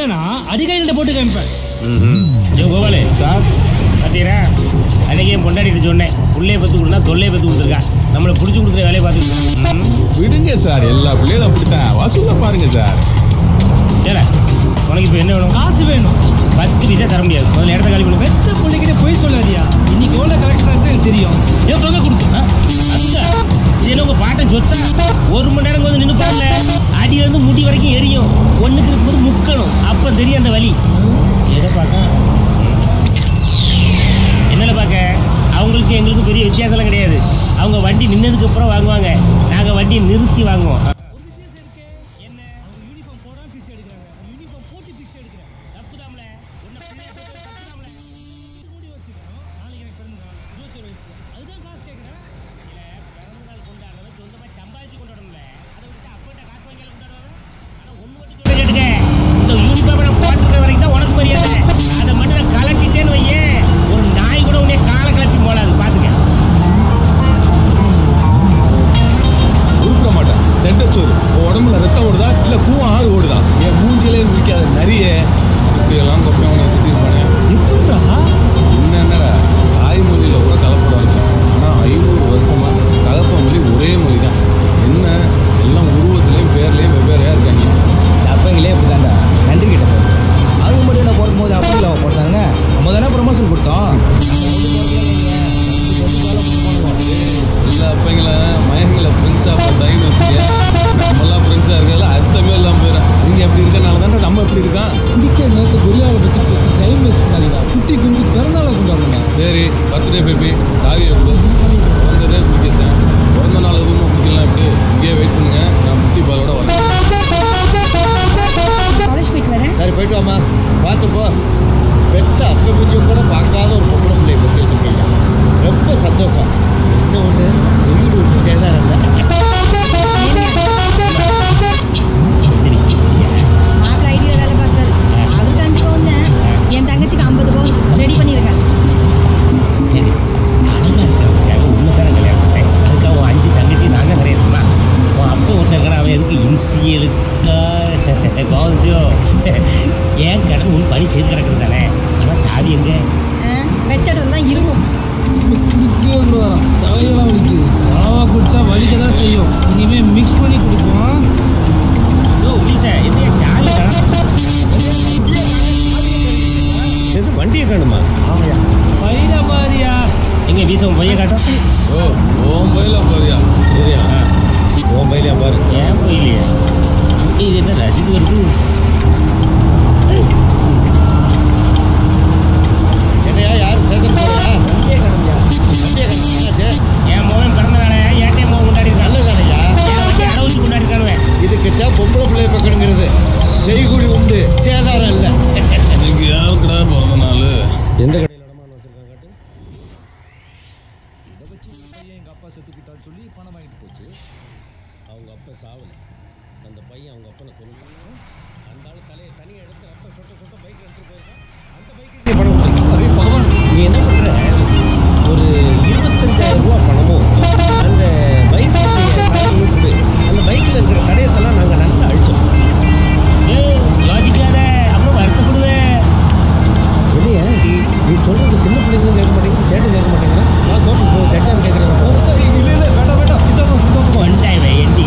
பிடிக்கலனா அடிகையில போட்டு காமிப்பேன். கோபாலே சார் பார்த்தீங்களா, அன்னைக்கு என் பொண்டாடிட்டு சொன்னேன், புள்ளைய பத்து கொடுத்தா தொல்லையை பத்து கொடுத்துருக்கா, நம்மளை பிடிச்சி கொடுக்குற வேலையை பார்த்துக்கிட்டு விடுங்க சார். எல்லா பிள்ளைகளும் அப்படித்தான். வசூலாக பாருங்க சார். ஏல உனக்கு இப்போ என்ன வேணும்? காசு வேணும். 10 பைசா தர முடியாது. முதல்ல இடத்த காலி பண்ணி பெத்த பிள்ளைகிட்ட போய் சொல்லாதியா. இன்னைக்கு எவ்வளோ கலெக்ஷன் ஆச்சு எனக்கு தெரியும். ஏன் தொகை கொடுத்தா அதுதான் இது என்ன உங்கள் பாட்டை சொத்தா? 1 மணி நேரம் வந்து நின்று பாடல, அடியிலேருந்து முடி வரைக்கும் எரியும். ஒன்றுக்கு இருக்கும்போது முக்கணும், அப்போ தெரியும் அந்த வலி. எதை பார்க்க என்னென்ன பார்க்க அவங்களுக்கு எங்களுக்கு பெரிய வித்தியாசம்லாம் கிடையாது. அவங்க வண்டி நின்னதுக்கு அப்புறம் வாங்குவாங்க, நாங்கள் வண்டியை நிறுத்தி வாங்குவோம். உடம்புல ரத்தம் ஓடுதா இல்லை கூவம் ஆறு ஓடுதா? என் மூஞ்சிலே முடிக்காத நிறைய இப்படியெல்லாம் கொப்பையான திட்டிருப்பானே. எப்படா என்னடா தாய்மொழியில் கூட கலப்படம் இருக்கு. ஆனால் 500 வருஷமா கலப்ப மொழி ஒரே மொழி தான். என்ன எல்லாம் உருவத்துலேயும் பேர்லேயும் வெவ்வேறையாக இருக்காங்க. அப்பங்களே இப்படிதான்டா நன்றி கிட்ட அது மட்டும் என்ன பிறக்கும்போது அப்பங்கள போட்டாங்க. நம்ம தானே ப்ரமோஷன் கொடுத்தோம். எல்லா அப்பங்களும் மயங்களை ஃப்ரெண்ட்ஸாக பார்த்தாங்கன்னு வச்சுக்க, நம்மளாம் ஃப்ரெண்ட்ஸாக இருக்கிறதுல அர்த்தமே இல்லாமல் போயிடும். நீங்கள் எப்படி இருக்கனால தானே நம்ம எப்படி இருக்கோம். குடிக்க நேரத்தை கொரியாவை பற்றி பேசி டைம் வேஸ்ட் பண்ணாதீங்க. குட்டி குஞ்சு பிறந்தாலும் கொண்டாடுங்க. சரி பர்த்டே பேபி சாவியை கொடு. பிறந்ததே குடிக்கத்தேன். பிறந்த நாள் எதுவும் குடிக்கலாம். இப்படி இங்கேயே வெயிட் பண்ணுங்க, நான் குட்டி பாலோட வரேன். காலேஜ் போயிட்டு வரேன். சரி போயிட்டு வாமா. பார்த்துப்போ. பெத்த அப்ப பூஜ்ஜியம் கூட பார்க்காத ஒரு பொம்பளை பிள்ளையை பற்றி வச்சுருக்கீங்க. ரொம்ப சந்தோஷம். இன்னும் ஒன்று வீடு விட்டு சேதாரம் இல்லை. மாப்பிள்ள ஐடியா வேலை பார்க்குறாரு. அவருக்கு 5 பவுன், என் தங்கச்சிக்கு 50 பவுன் ரெடி பண்ணியிருக்கேன். உண்மைத்தான கல்யாணம் பண்ணேன். அதுக்காக 5 தங்கச்சி நாங்கள் கிடையாதுமா. உன் அப்போ ஒருத்தர் இருக்கிற அவன் எதுக்கு இன்சியலுக்கா கவனிச்சோ? ஏன் கடன் உன் பணி செய்து கிடக்குது தானே. ஆனால் சாவி எங்கே வெச்சடத்தில் தான் இருக்கும். வரும் தலையெல்லாம் வலிக்குது. அளவாக குடிச்சா வலிக்க தான் செய்யும். இனிமேல் மிக்ஸ் பண்ணி குடிப்போம். ஓ வீசா என்ன சாவி எது வண்டியை காணுமா? ஆமையா பையில பாரியா. எங்கே வீச உன் பையன் காட்டும். ஓ ஓம் பயில போறியா? சரியா ஓம் பயிலையா பாரு. ஏன் போயிலையா? இது என்ன ரசீது வருது? என்னையா யாரும் சேதம் போறியா? வண்டியே காணுமையா? வண்டியே காணுச்சு. என் மோகன் பிறந்ததானே ஏன்டே மோகன் கொண்டாடி நல்லதானையா? என் வண்டி அடவுச்சு கொண்டாடிருக்கானுவேன். இதுக்குத்தான் பொம்பளை பிள்ளைய பக்கணுங்கிறது. செய்குழி உண்டு, சேதாரம் இல்லை. நீங்கள் யாருக்குடா பிறந்த நாள்? எந்த கடையில் இடமான வச்சுருக்காங்க காட்டு. இதை வச்சு பையன் எங்கள் அப்பா செத்துக்கிட்டான்னு சொல்லி பணம் வாங்கிட்டு போச்சு. அவங்க அப்பா சாவலை, அந்த பையன் அவங்க அப்பனை கொண்டு அந்த ஆள் தலையை தனியாக எடுத்து ரத்தம் சொட்ட பைக் எடுத்துகிட்டு போயிருக்கான். அந்த பைக்கு பணம் கொடுத்துருக்கு. பகவான் நீ என்ன பண்ணுற? ஒரு 25,000 ரூபா பணமும் அந்த பைக்கு சாவியும் கொடு. அந்த பைக்கில் இருக்கிற தடயத்தெல்லாம் நாங்கள் நல்லா அழிச்சோம். யோசிக்காத, அப்புறம் வருத்தப்படுவேன். இல்லையா நீ சொல்கிறது சின்ன பிள்ளைங்களும் கேட்க மாட்டேங்குது, சேட்டை கேட்க மாட்டேங்கிறேன். நான் கோப்பி கெட்டான்னு கேட்குறேன். இல்லை இல்லை வேண்டாம் வேண்டாம். இதான் ஒன்றாயிரம் எண்டி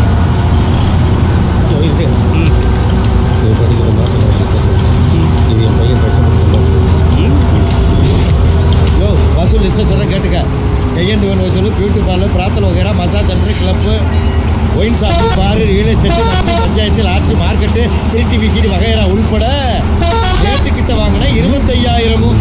இது படிக்கிற மாதம் இது என் பையன் யோ வசூல் லிஸ்ட்டை சொல்கிறேன் கேட்டுக்க. கையேந்து வேணும் வசூல், பியூட்டி பார்லர், பிரார்த்தனை வகைரா, massage centre, club, wine shop, bar, real estate, வண்டி, பஞ்சாயத்து, லாட்சி, மார்க்கெட்டு, 3 விசிடி வகைரா உள்பட ரேட்டுக்கிட்ட வாங்கினா 25,000.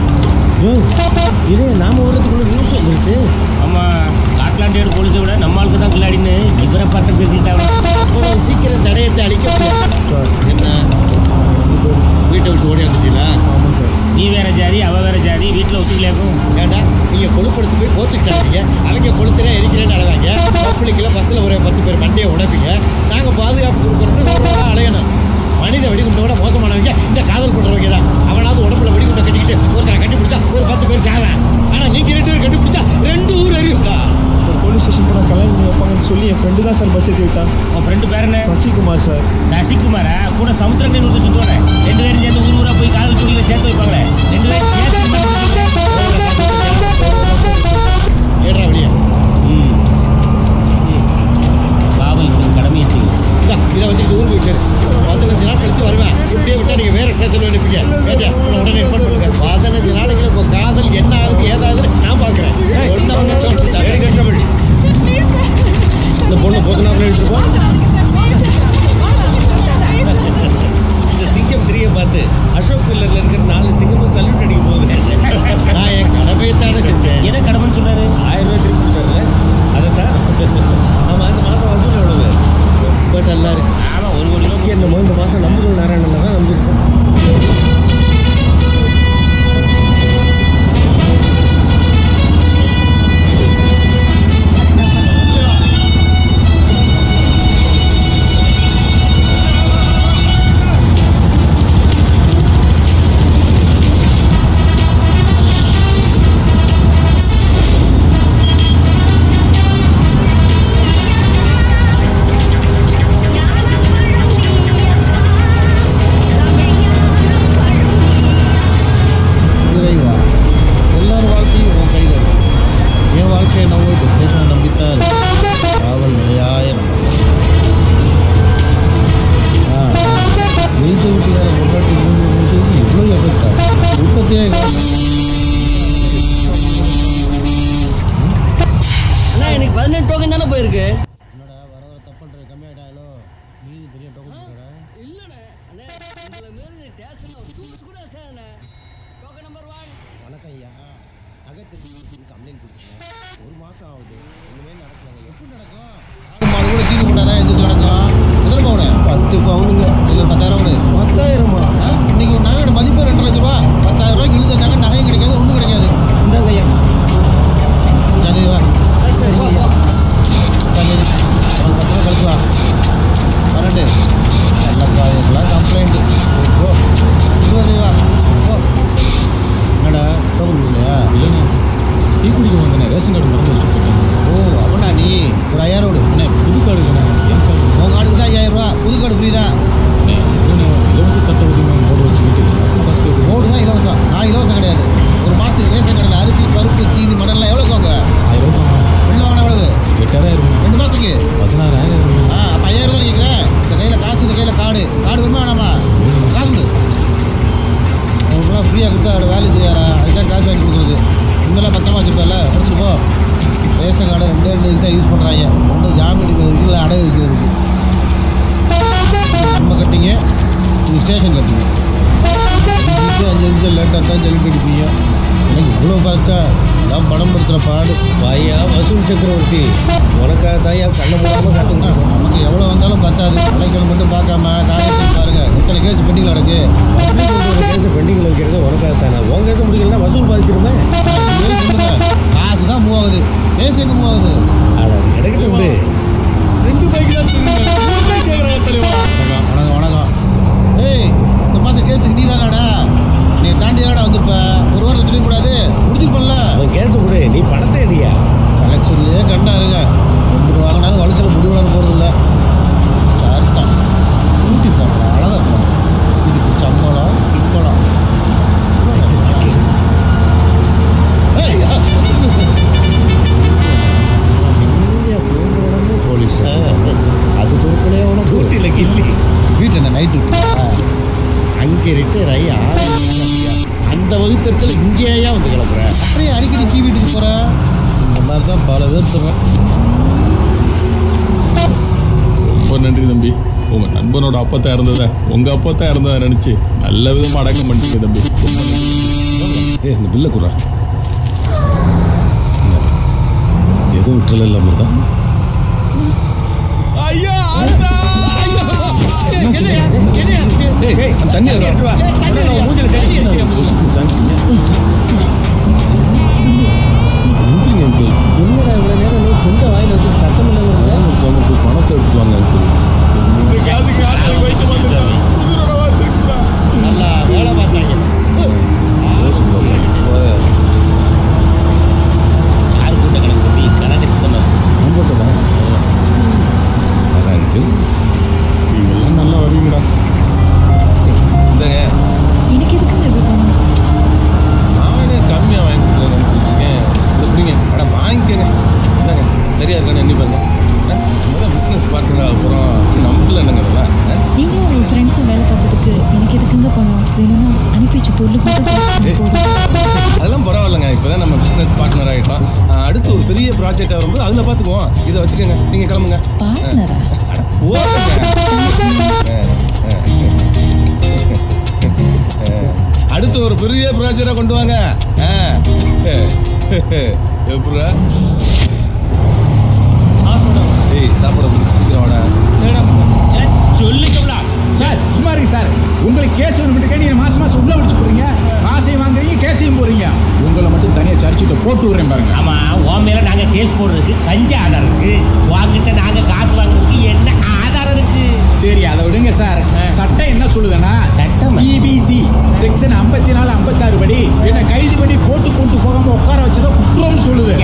இது நாம வரதுக்குள்ள நியூஸ் வந்துருச்சு. ஆமாம், ஸ்காட்லாண்டு போலீஸை விட நம்ம ஆளுக்கு தான் கிளாடின்னு இவரை பார்த்து தெரிஞ்சுட்டாங்க. அவ்வளோ சீக்கிரம் தடயத்தை அழிக்க முடியாது சார். என்ன வீட்டை விட்டு ஓடி வந்துட்டீங்களா? ஆமாம் சார். நீ வேற ஜாதி, அவ வேற ஜாதி, வீட்டில் ஒத்துக்கலையாக்கும். ஏண்டா நீங்கள் கொழுப்படுத்து போய் கோச்சுக்கிட்டாங்க. அவங்க கொளுத்துறேன் எரிக்கிறேன்னு அழகாங்க. பப்ளிக்கில் பஸ்ஸில் ஒரு 10 பேர் மண்டையை உடைப்பீங்க. நாங்கள் பாதுகாப்பு கொடுக்குறோன்னு ஒரு அலையணும். மனித வெடிகுண்டை விட மோசமானவங்க இந்த காதல் பண்ணுறவங்க தான். அவனாவது உடம்புல வெடிகுண்டை கட்டிக்கிட்டு ஒருத்தரை கட்டி பிடிச்சா ஒரு 10 பேர் சாவேன். ஆனால் நீங்கள் 2 பேர் கட்டி பிடிச்சா 2 ஊர் அறிவுண்டா சார். போலீஸ் ஸ்டேஷன் போனால் கல்யாணம் பண்ணி வைப்பாங்கன்னு சொல்லி என் ஃப்ரெண்டு தான் சார் பஸ் ஏற்றி விட்டான். உன் ஃப்ரெண்டு பேர் என்ன? சசிகுமார் சார். சசிகுமாரா? கூட சமுத்திரமே சுற்றுவேன். ஸ்டேஷன் அனுப்பிங்க. உடனே இன்ஃபார்ம் பண்ணுங்க. 15 நாளைக்குள்ள உங்க காதல் என்ன ஆகுது ஏதாவது நான் பார்க்குறேன். இந்த பொண்ணு போதுனா இருக்கோம். இந்த சிங்கம் 3 பார்த்து அசோக் பில்லர்ல இருக்கிற 4 சிங்கமும் சல்யூட் அடிக்க போகுது. நான் என் கடமையைத்தானே செஞ்சேன். என்ன கடமைன்னு சொன்னாரு? 1000 ரூபாய் திருப்பி கொடுத்தாருல, அதைத்தான். ஆமாம், இந்த மாதம் வசூல் எவ்வளவு? ரொம்ப நல்லா இருக்கு. ஆமாம், 1 கோடி ரூபாய்க்கு என்னமோ இந்த மாதம் நம்புகள் நாராயணன் தான் நம்பியிருக்கோம். எனக்கு 18 டோக்கன் தானே போயிருக்கு. என்னடா வர வர தப்பு பண்ணுற கம்மியாயிட்டாலோ? நீ பெரிய டோக்கன் இருக்கடா. இல்லைண்ணே அண்ணே, உங்களை மீறி ஸ்டேஷனில் ஒரு டூல்ஸ் கூட சேதண்ணே. Token number 1. வணக்கம் ஐயா. அகத்திற்கு கம்ப்ளைண்ட் கொடுத்துருக்கேன். 1 மாதம் ஆகுது, ஒன்றுமே நடக்கலைங்க. எப்படி நடக்கும்? மாடு கூட கீழே போட்டாதான் எதுக்கு நடக்கும்? எத்தனை பவுனு? 10 பவுனுங்க. இது 10,000 10,000மா? இன்னைக்கு ஒரு நகையோட மதிப்பு 2 லட்ச ரூபா. 10,000 ரூபாய்க்கு இழுத்தாங்க, நகையும் கிடைக்காது, ஒன்றும் கிடைக்காது. இந்தாங்க ஐயா. அதேவா சரி போ போ. ஒரு 10 ரூபா கழிச்சு வா. 12 நல்லப்பா, இதெல்லாம் கம்ப்ளைண்ட். ஓ 20 வா. ஓ என்னடா டோக்கன் கொடுக்கலையா? இல்லைண்ணே, டீ குடிக்க வந்தேண்ணே, ரேஷன் கார்டு மறந்து வச்சுட்டு போயிட்டேன். ஓ அப்படின்னா நீ ஒரு 5000 விடு. அண்ணே, புது கார்டு இல்லைண்ணே, என் கார்டு. உன் கார்டுக்கு தான் 5000 ரூபா, புது கார்டு ஃப்ரீ தான். அண்ணே, இல்லைண்ணே, இலவச சட்ட உரிமம் போட வச்சுக்கிட்டு அப்போ காசு கேட்குறோம். மோடு தான் இலவசம். நான் இலவசம் கிடையாது. ஒரு மாதத்துக்கு ரேஷன் கடையில் அரிசி, பருப்பு, சீனி, மணல்லாம் எவ்வளோ வாங்க? 1000 ரூபா. வெள்ளம் வாங்கினா எவ்வளவு? 8000 2 மாதத்துக்கு 16,000. அப்போ 5000 தான் கேட்குறேன். இந்த கையில் காசு, இந்த கையில் கார்டு வேணுமா வேணாமா? காசு உண்டு. அவங்களுக்குலாம் ஃப்ரீயாக கொடுத்தா அவரோட வேலை தெரியாரா? அதுதான் காசு வாங்கி கொடுக்குறது. இங்கெல்லாம் பத்திரமா வச்சுப்பேன்ல, எடுத்துகிட்டு போ. ரேஷன் கார்டை 2 இதுக்கு தான் யூஸ் பண்ணுறாங்க. ஒன்று ஜாமீன் எடுக்கிறதுக்கு, இல்லை அடகு வைக்கிறதுக்கு. நம்ம கட்டிங்க, இது ஸ்டேஷன் கட்டிங்க. 5 நிமிஷம் லேட்டாக தான் ஜெல்பி அடிப்பீங்க. எனக்கு இவ்வளோ பார்த்தா நான் படம் படுத்துகிற பாடு. வாயா வசூல் சக்கரவர்த்தி, உனக்காக தாயா கண்ணை மூடாமல் காத்துக்கிட்டோம். நமக்கு எவ்வளோ வந்தாலும் பத்தாது. கலைகள் மட்டும் பார்க்காம காரியத்தை பாருங்கள். எத்தனை கேஸ் பெண்டிங்கில் நடக்கு. அப்படி ஒரு கேஸை பெண்டிங்கில் வைக்கிறது உனக்காக தானே. உன் கேஸை முடிக்கலன்னா வசூல் பாதிச்சிருமே. சொல்லுங்க, காசு தான் மூவ் ஆகுது, கேஸ் எங்கே மூவ் ஆகுது? கிடைக்கல உண்டு. 2 பைக் தான் திருடுங்க. 3 பைக் கேட்குறாங்க தலைவா. வணக்கம் வணக்கம் வணக்கம். ஏய், இந்த மாதம் கேஸுக்கு நீ தானாடா? நீ தாண்டி தானடா வந்திருப்ப. ஒரு வாரத்தை சொல்லிக்கூடாது, முடிச்சிருப்பல. அவன் கேஸை கொடு, நீ பணத்தை அடியா. கலெக்ஷன்லேயே கண்டா இருங்க. கொண்டு வாங்கினாலும் வழுக்கல முடிவுலாம் போகிறது இல்லை. சார்தான் ஊட்டி போடுறா, அழகா போடுறா. இதுக்கு சம்பளம் இப்பளம். போலீஸ் அது பொறுப்புலே உனக்கு ஊட்டியில் கில்லி. வீட்டில் என்ன நைட் டியூட்டி? அங்கே ரிட்டையர் ஆகி 6 அந்த வகுத்தறிச்சல் இங்கேயா வந்து கிளப்புறேன். அப்படியே அடிக்கடி கீ வீட்டுக்கு போகிறேன். இந்த மாதிரி தான் பல பேர் சொல்கிறேன். ரொம்ப நன்றி தம்பி. உங்கள் நண்பனோட அப்பத்தான் இருந்ததை உங்கள் அப்பத்தான் இருந்ததை நினச்சி நல்ல விதமாக அடக்கம் பண்ணிட்டீங்க தம்பி. ரொம்ப நன்றி. இந்த பில்லை குறா. எதுவும் விட்டுல இல்லாமல் தான். ஐயா தண்ணி என்னடா இவ்வளோ நேரம் சொந்த வாயில் வச்சு சத்தம் இல்லாமல் பணத்தை எடுத்துவாங்க. நல்லா வேலை பார்த்தாங்க. யார் கூட்ட கணக்கு பண்ணி கணக்கு தான் முன்போட்டு தான் அதான் இருக்கு. நீங்கள்லாம் நல்லா வருவீங்கடா. இந்தாங்க எனக்கு எதுக்குங்க இப்படி பண்ணணும்? நானே கம்மியாக வாங்கி கொடுக்கணும்னு நினச்சிட்டு இருக்கேன். எப்படிங்க? அட வாங்கிக்கங்க. இந்தாங்க சரியா இருக்கான்னு எண்ணி பாருங்க. முதல்ல பிஸ்னஸ் பார்ட்னர் அப்புறம் நம்மள என்னங்க அதெல்லாம். நீங்களும் உங்கள் ஃப்ரெண்ட்ஸும் வேலை வேணும்னா அனுப்பி வச்ச பொருளுக்கு மட்டும் போதும். அதெல்லாம் பரவாயில்லைங்க. இப்போதான் நம்ம பிஸ்னஸ் பார்ட்னர் ஆகிட்டோம். அடுத்து ஒரு பெரிய ப்ராஜெக்ட் வரும்போது அதில் பார்த்துக்குவோம். இதை வச்சுக்கோங்க, நீங்கள் கிளம்புங்க. பார்ட்னரா? அடுத்து ஒரு பெரிய ப்ராஜெக்டா கொண்டு வாங்க. எப்படா? ஏய், சாப்பாடு கொடுத்து சீக்கிரம் வாடா. சொல்லுங்களா சார்? சும்மா இருக்கு சார். உங்களுக்கு கேஸ் வந்துட்டு நீங்க மாசம் மாசம் உள்ள வச்சு போறீங்க, காசையும் வாங்குறீங்க, கேஸையும் போறீங்க. உங்களை மட்டும் தனியா சர்ச்சிட்ட போட்டு விடுறேன் பாருங்க. ஆமா, உன் மேல நாங்க கேஸ் போடுறதுக்கு கஞ்ச ஆதாரம் இருக்கு, வாங்கிட்ட நாங்க காசு வாங்குறதுக்கு என்ன ஆதாரம் இருக்கு? சரி, அதை விடுங்க சார். சட்டம் என்ன சொல்லுதுன்னா, சிபிசி செக்ஷன் 54 56 படி என்ன கைது பண்ணி கோர்ட்டு கொண்டு போகாம உட்கார வச்சதோ குற்றம்னு சொல்லுது.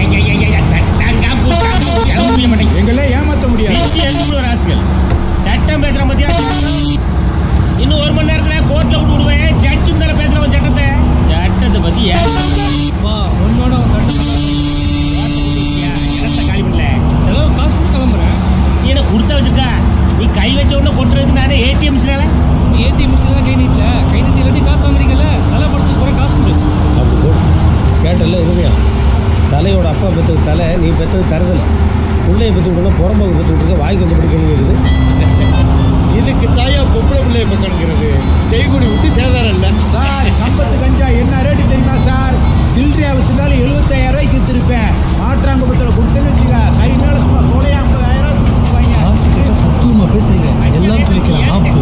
எங்களே ஏமாத்த முடியாது. சட்டம் பேசுற மத்தியா இன்னும் 1 மணி நேரத்துல கோர்ட்ல விடுவேன். ஜட்ஜு மேல பேசுறவன் சட்டத்தை பத்தி உன்னோட சட்டம் இடத்த காலி பண்ணல, செலவு காசு கூட கிளம்புறேன். நீ என்ன கொடுத்த வச்சிருக்கா? நீ கை வச்ச உடனே கொட்டுறதுக்கு நானே ஏடிஎம் மிஷினால ஏடிஎம் மிஷின் கை நீட்டல, கை நீட்டி இல்லாட்டி காசு வாங்குறீங்கல்ல, தலைப்படுத்து போற காசு கொடு. அப்படி போடு. கேட்டல இருமையா? தலையோட அப்பா பெற்றது தலை, நீ பெற்றது தரதில்லை. பிள்ளைய பெற்று விட்டோம்னா புறம்போக்கு பெற்று விட்டுருக்க, வாய்க்கு வந்து பிடிக்கணும் இருக்குது. இதுக்கு தாயா பொம்பளை பிள்ளைய பக்கணுங்கிறது செய்குடி விட்டு சேதாரம் இல்லை சார். கம்பத்து கஞ்சா என்ன ரேட்டு தெரியுமா சார்? சில்லறையா வச்சதாலும் 75,000 ரூபாய்க்கு வித்துருப்பேன். மாற்றாங்குப்பத்தில் கொடுத்தேன்னு வச்சுக்க, கை மேல சும்மா சோடையா 50,000 ரூபாய் காசு கிட்ட தத்துவமா பேசுறீங்க. எல்லாம் குளிக்கலாம் ஆப்பு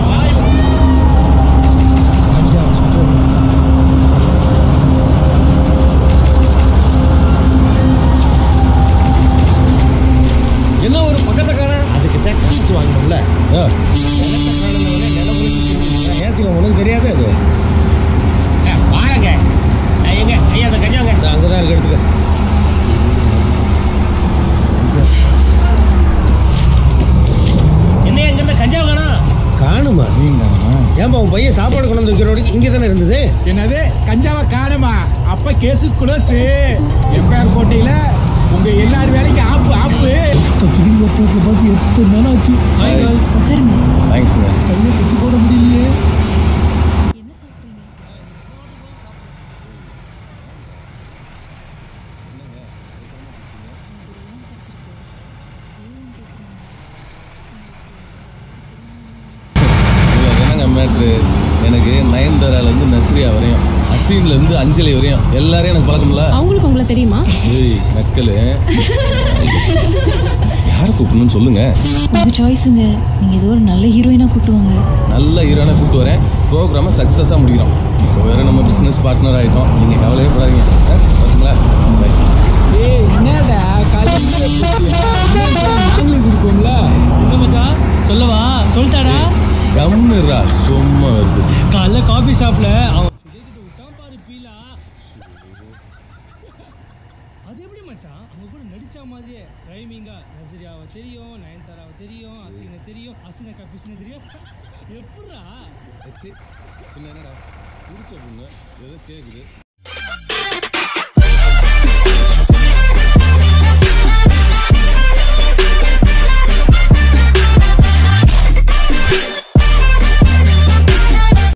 கஞ்சா சுத்தம். என்ன ஒரு பக்கத்தை காண? அதுக்கு தான் காசு வாங்கணும்ல. ஏற்றுக்க, உனக்கு தெரியாது அது. வாங்க எங்க ஐயா அந்த கஞ்சாங்க அங்கே தான் இருக்கு, எடுத்துக்க. என்ன எங்க இந்த கஞ்சா காணும்? காணுமா? ஏன்பா உன் பையன் சாப்பாடு கொண்டு வந்து வைக்கிறோடு இங்கே தானே இருந்தது? என்னது கஞ்சாவை காணுமா? அப்ப கேஸு குளோஸு. எம்பேர் கோட்டையில உங்க எல்லாரும் வேலைக்கு ஆப்பு ஆப்பு. ஃபீலிங் ஒருத்தத்தில் பார்த்து எத்தனை நாள் ஆச்சு. Hi girls. தேங்க்ஸுங்க. கையை கட்டி போட முடியலையே. என்ன சாப்பிட்றீங்க? என்னங்க மேட்ரு? எனக்கு நயன்தாராலேருந்து நஸ்ரியா வரையும், அசீன்லேருந்து அஞ்சலி வரையும் எல்லாரையும் எனக்கு பழக்கம்ல. அவங்களுக்கு உங்களை தெரியுமா? ஏய் நக்கல், யாரை கூப்பிடணும்னு சொல்லுங்க. உங்க சாய்ஸுங்க. நீங்க ஏதோ ஒரு நல்ல ஹீரோயினா கூட்டுவாங்க. நல்ல ஹீரோனை கூப்பிட்டு வரேன். ப்ரோக்ராமை சக்ஸஸாக முடிக்கிறோம். இப்போ வேறு நம்ம பிஸ்னஸ் பார்ட்னர் ஆகிட்டோம். நீங்கள் கவலையே படாதீங்க. பார்த்தீங்களா? ஏய் என்னடா காலேஜ் நாங்களேஸ் இருக்கோம்ல. என்ன மச்சான் சொல்லவா? சொல்லிட்டாடா. கம்னுரா சும்மா வருது. காலைல காஃபி ஷாப்ல அவன் விட்டான் பாரு பீலா. அது எப்படி மச்சான்? அவங்க கூட நடிச்ச மாதிரியே ரைமிங்கா நஸ்ரியாவை தெரியும், நயன்தாராவை தெரியும், அசீனை தெரியும், அசீனை கபிஸ்னை தெரியும். எப்படா? என்னடா பிடிச்ச பொண்ணு ஏதோ கேட்குது.